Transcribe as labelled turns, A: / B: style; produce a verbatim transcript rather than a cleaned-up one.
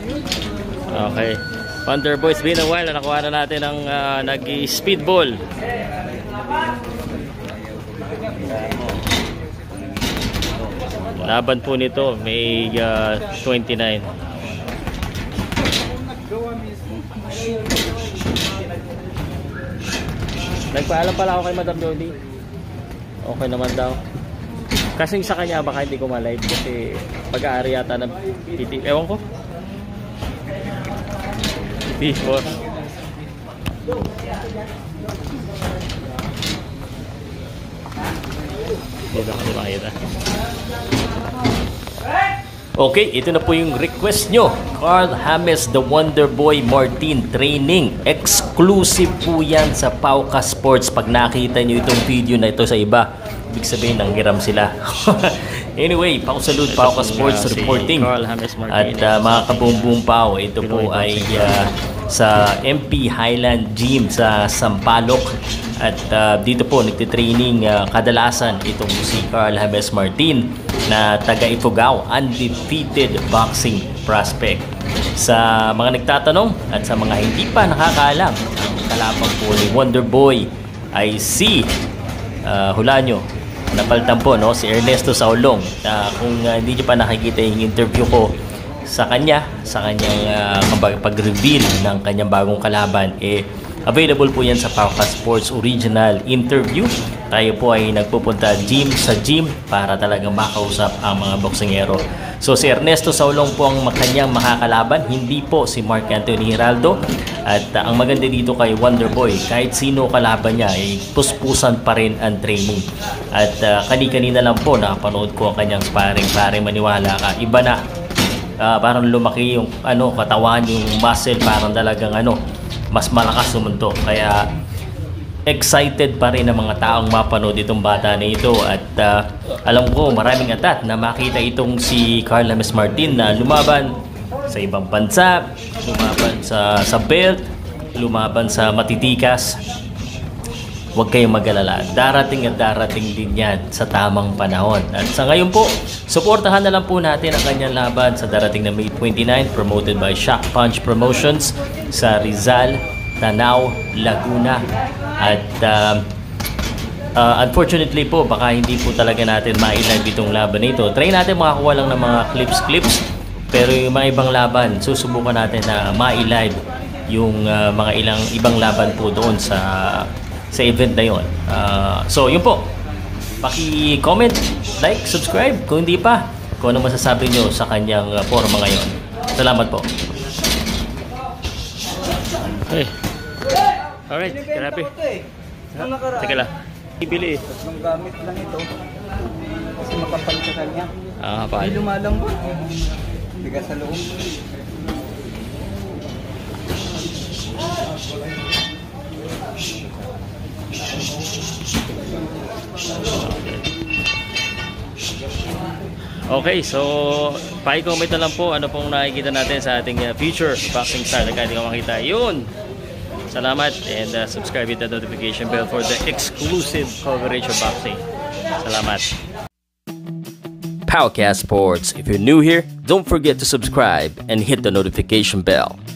A: Okay. Wonder Boys, been a while na nakuha na natin ang uh, nag-speedball. Laban po nito, May uh, twenty-nine. Nagpaalam pala ako kay Madam Jody. Okay naman daw. Kasi sa kanya baka hindi ko ma-live kasi pag-aari yata ng P T. Ewan ko. P T four. Dito ka di makita. Okay, ito na po yung request nyo. Carl James, The Wonder Boy Martin Training. Exclusive po yan sa Powcast Sports. Pag nakita nyo itong video na ito sa iba, ibig sabihin nanghiram sila. Anyway, Pausalud Powcast Sports reporting. At uh, mga kabumbong Pao, ito po ay uh, sa M P Highland Gym sa Sampaloc. At uh, dito po nagtitraining uh, kadalasan itong si Carl James Martin na taga Ifugao, undefeated boxing prospect. Sa mga nagtatanong at sa mga hindi pa nakakaalam, ang kalabang po ni Wonder Boy ay si uh, hula nyo, napalitan po no, si Ernesto Saulong. Uh, kung uh, hindi nyo pa nakikita yung interview ko sa kanya, sa kanyang uh, pag-reveal ng kanyang bagong kalaban, eh available po yan sa Powcast Sports original interview. Tayo po ay nagpupunta gym sa gym para talagang makausap ang mga boksingero. So si Ernesto Saulong po ang kanyang makakalaban, hindi po si Mark Anthony Hiraldo. At uh, ang maganda dito kay Wonder Boy, kahit sino kalaban niya, ay puspusan pa rin ang training. At uh, kani-kanina lang po nakapanood ko ang kanyang sparring. Pare, maniwala ka, iba na. Uh, parang lumaki yung ano, katawan, yung muscle, parang talagang ano, mas malakas sumunto. Kaya excited pa rin ang mga taong mapanood itong bata na ito. At uh, alam ko maraming atat na makita itong si Carl James Martin na lumaban sa ibang bansa, lumaban sa, sa belt, lumaban sa matitikas. Huwag kayong mag-alala, darating at darating din yan sa tamang panahon. At sa ngayon po, suportahan na lang po natin ang kanyang laban sa darating na May twenty-nine, promoted by Shock Punch Promotions sa Rizal, Tanaw, Laguna. At uh, uh, unfortunately po, baka hindi po talaga natin ma-live itong laban nito. Try natin makakuha lang ng mga clips-clips, pero yung mga ibang laban, susubukan natin na ma-live yung uh, mga ilang ibang laban po doon sa sa event na yun. Uh, so, yun po. Paki-comment, like, subscribe. Kung hindi pa, kung ano masasabi nyo sa kanyang uh, forma ngayon. Salamat po. Okay. Alright, grabe. Ha? Teka lang. Ibili eh.
B: Tatlong gamit lang ito. Kasi makapal sa kanya.
A: Ah, pa.
B: Hindi lumalambot. Bigas sa loob.
A: Okay, so pa-comment na lang po ano pong nakikita natin sa ating uh, future boxing star na kahit hindi ko makita. Yun! Salamat and uh, subscribe with the notification bell for the exclusive coverage of boxing. Salamat.
C: Powcast Sports. If you're new here, don't forget to subscribe and hit the notification bell.